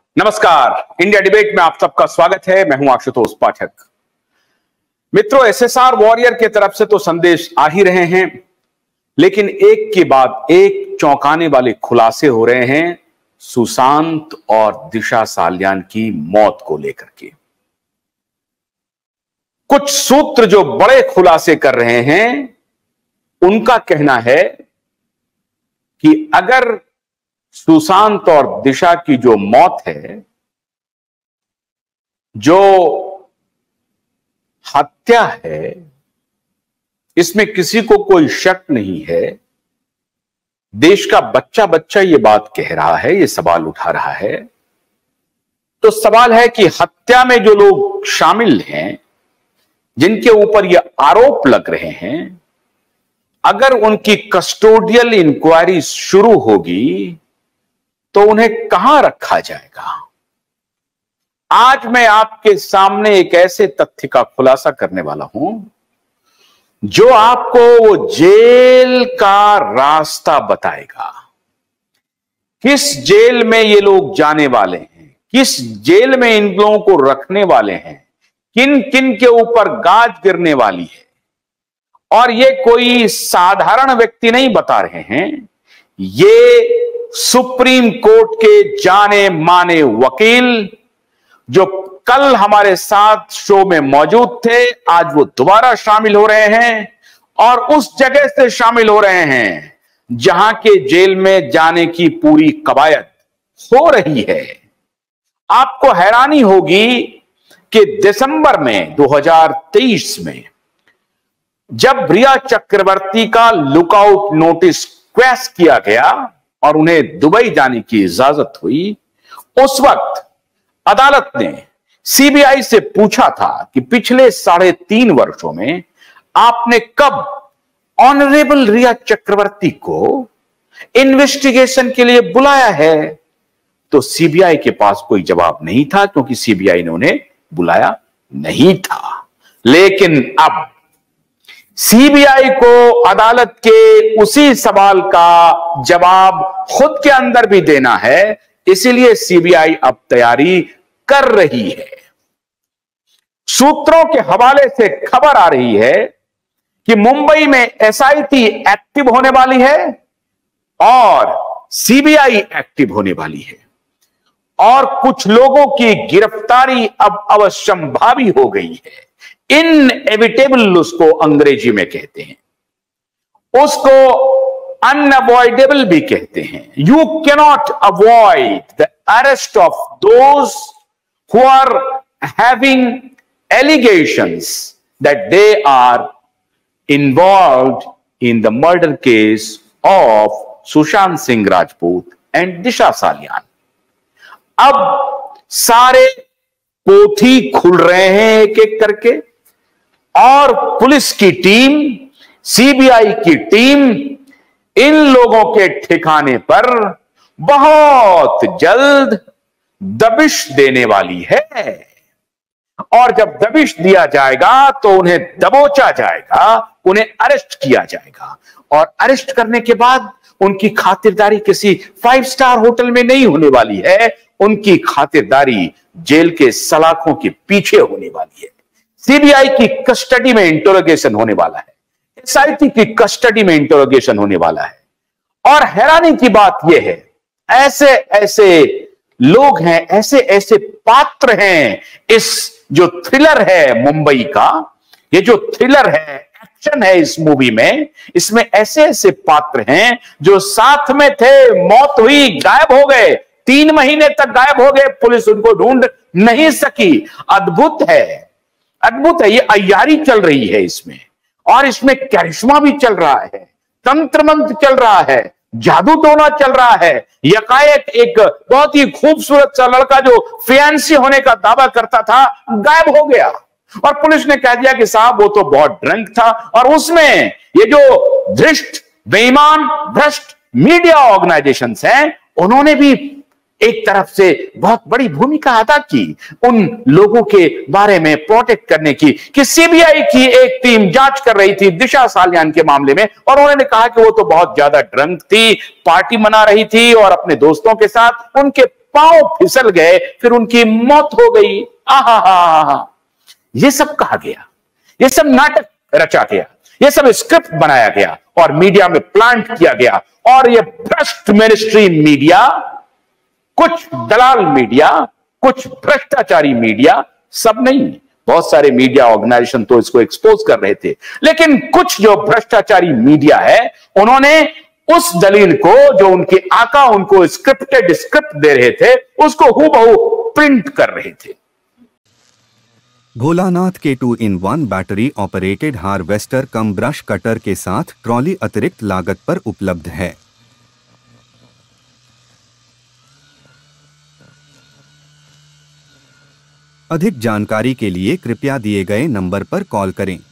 नमस्कार, India debate में आप सबका स्वागत है। मैं हूं आशुतोष पाठक। मित्रों, एसएसआर वॉरियर की तरफ से तो संदेश आ ही रहे हैं, लेकिन एक के बाद एक चौंकाने वाले खुलासे हो रहे हैं सुशांत और दिशा सालियान की मौत को लेकर के। कुछ सूत्र जो बड़े खुलासे कर रहे हैं, उनका कहना है कि अगर सुशांत और दिशा की जो मौत है, जो हत्या है, इसमें किसी को कोई शक नहीं है। देश का बच्चा बच्चा ये बात कह रहा है, ये सवाल उठा रहा है। तो सवाल है कि हत्या में जो लोग शामिल हैं, जिनके ऊपर ये आरोप लग रहे हैं, अगर उनकी कस्टोडियल इंक्वायरी शुरू होगी तो उन्हें कहां रखा जाएगा। आज मैं आपके सामने एक ऐसे तथ्य का खुलासा करने वाला हूं जो आपको वो जेल का रास्ता बताएगा। किस जेल में ये लोग जाने वाले हैं, किस जेल में इन लोगों को रखने वाले हैं, किन किन के ऊपर गाज गिरने वाली है। और ये कोई साधारण व्यक्ति नहीं बता रहे हैं, ये सुप्रीम कोर्ट के जाने माने वकील जो कल हमारे साथ शो में मौजूद थे, आज वो दोबारा शामिल हो रहे हैं और उस जगह से शामिल हो रहे हैं जहां के जेल में जाने की पूरी कवायद हो रही है। आपको हैरानी होगी कि दिसंबर में 2023 में जब रिया चक्रवर्ती का लुकआउट नोटिस क्वैश किया गया और उन्हें दुबई जाने की इजाजत हुई, उस वक्त अदालत ने सीबीआई से पूछा था कि पिछले 3.5 वर्षों में आपने कब ऑनरेबल रिया चक्रवर्ती को इन्वेस्टिगेशन के लिए बुलाया है। तो सीबीआई के पास कोई जवाब नहीं था, क्योंकि सीबीआई ने उन्हें बुलाया नहीं था। लेकिन अब सीबीआई को अदालत के उसी सवाल का जवाब खुद के अंदर भी देना है, इसीलिए सीबीआई अब तैयारी कर रही है। सूत्रों के हवाले से खबर आ रही है कि मुंबई में एसआईटी एक्टिव होने वाली है और सीबीआई एक्टिव होने वाली है और कुछ लोगों की गिरफ्तारी अब अवश्यंभावी हो गई है। इनएविटेबल उसको अंग्रेजी में कहते हैं, उसको अनअवॉइडेबल भी कहते हैं। You cannot avoid the arrest of those who are having allegations that they are involved in the murder case of Sushant Singh Rajput and Disha Salian. अब सारे पोथी खुल रहे हैं एक एक करके और पुलिस की टीम, सीबीआई की टीम इन लोगों के ठिकाने पर बहुत जल्द दबिश देने वाली है। और जब दबिश दिया जाएगा तो उन्हें दबोचा जाएगा, उन्हें अरेस्ट किया जाएगा और अरेस्ट करने के बाद उनकी खातिरदारी किसी 5 स्टार होटल में नहीं होने वाली है, उनकी खातिरदारी जेल के सलाखों के पीछे होने वाली है। सीबीआई की कस्टडी में इंटरोगेशन होने वाला है, एसआईटी की कस्टडी में इंटरोगेशन होने वाला है। और हैरानी की बात यह है, ऐसे ऐसे लोग हैं, ऐसे ऐसे पात्र हैं। इस जो थ्रिलर है मुंबई का, ये जो थ्रिलर है, एक्शन है इस मूवी में, इसमें ऐसे ऐसे पात्र हैं जो साथ में थे, मौत हुई, गायब हो गए, 3 महीने तक गायब हो गए, पुलिस उनको ढूंढ नहीं सकी। अद्भुत है, अद्भुत है। ये अय्यारी चल रही है इसमें, और इसमें करिश्मा भी चल रहा है, तंत्र मंत्र चल रहा है, जादू टोना चल रहा है। यकाएक एक बहुत ही खूबसूरत सा लड़का जो फियांसी होने का दावा करता था, गायब हो गया और पुलिस ने कह दिया कि साहब वो तो बहुत ड्रंक था। और उसमें ये जो धृष्ट, बेईमान, भ्रष्ट मीडिया ऑर्गेनाइजेशंस हैं, उन्होंने भी एक तरफ से बहुत बड़ी भूमिका अदा की उन लोगों के बारे में प्रोटेक्ट करने की कि सीबीआई की एक टीम जांच कर रही थी दिशा सालियान के मामले में, और उन्होंने कहा कि वो तो बहुत ज्यादा ड्रंक थी, पार्टी मना रही थी और अपने दोस्तों के साथ उनके पांव फिसल गए, फिर उनकी मौत हो गई। आहा, ये सब कहा गया, ये सब नाटक रचा गया, ये सब स्क्रिप्ट बनाया गया और मीडिया में प्लांट किया गया। और ये भ्रष्ट मेनस्ट्रीम मीडिया, कुछ दलाल मीडिया, कुछ भ्रष्टाचारी मीडिया, सब नहीं, बहुत सारे मीडिया ऑर्गेनाइजेशन तो इसको एक्सपोज कर रहे थे, लेकिन कुछ जो भ्रष्टाचारी मीडिया है उन्होंने उस दलील को जो उनके आका उनको स्क्रिप्टेड स्क्रिप्ट दे रहे थे उसको हूबहू प्रिंट कर रहे थे। भोलानाथ के 2-in-1 battery operated harvester cum brush cutter के साथ ट्रॉली अतिरिक्त लागत पर उपलब्ध है। अधिक जानकारी के लिए कृपया दिए गए नंबर पर कॉल करें।